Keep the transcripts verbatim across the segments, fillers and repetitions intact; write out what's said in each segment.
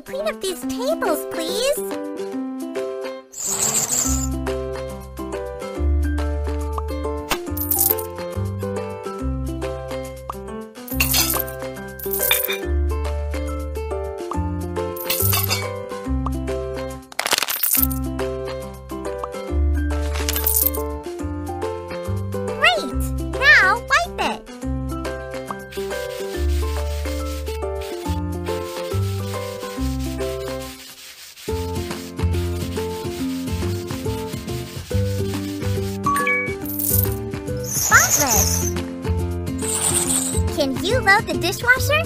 clean up these tables, please? Can you load the dishwasher?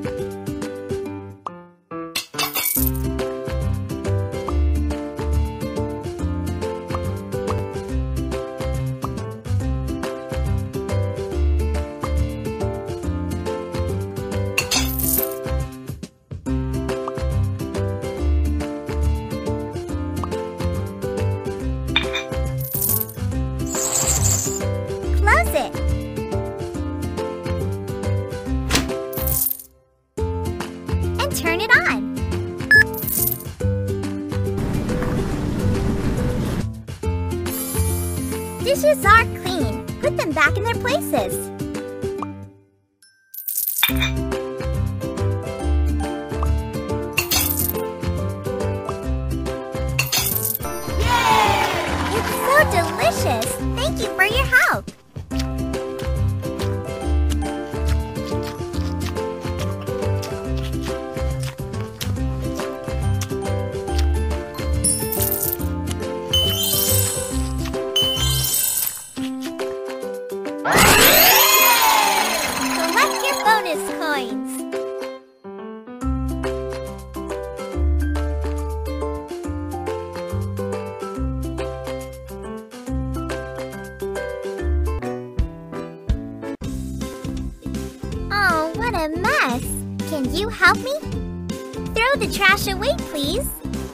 Close it. Turn it on. Dishes are clean. Put them back in their places. Yay! It's so delicious. Thank you for your help. Coins. Oh, what a mess! Can you help me? Throw the trash away, please.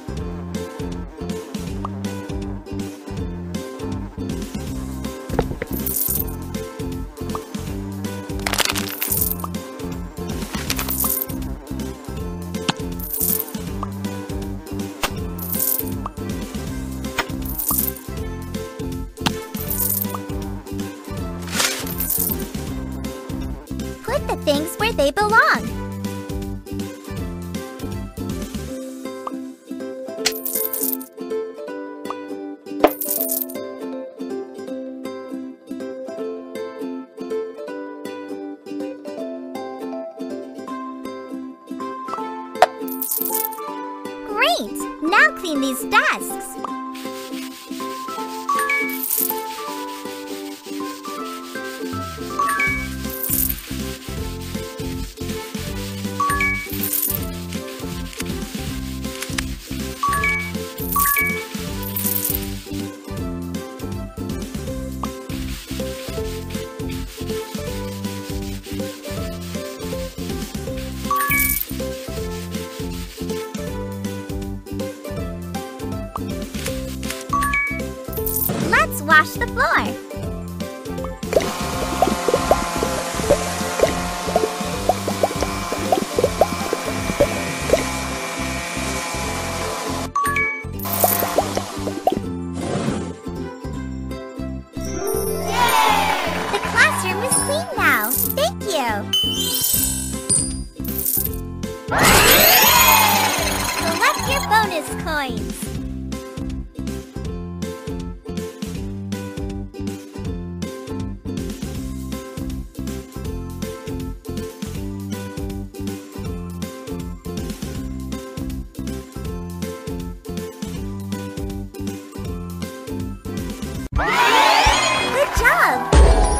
Put the things where they belong. Great! Now clean these desks. Let's wash the floor. Yay! The classroom is clean now. Thank you. Collect your bonus coins. Good job!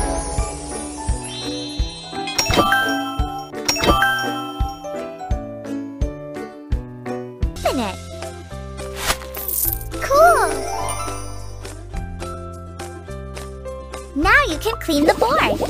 Open it. Cool! Now you can clean the board.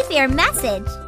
your message.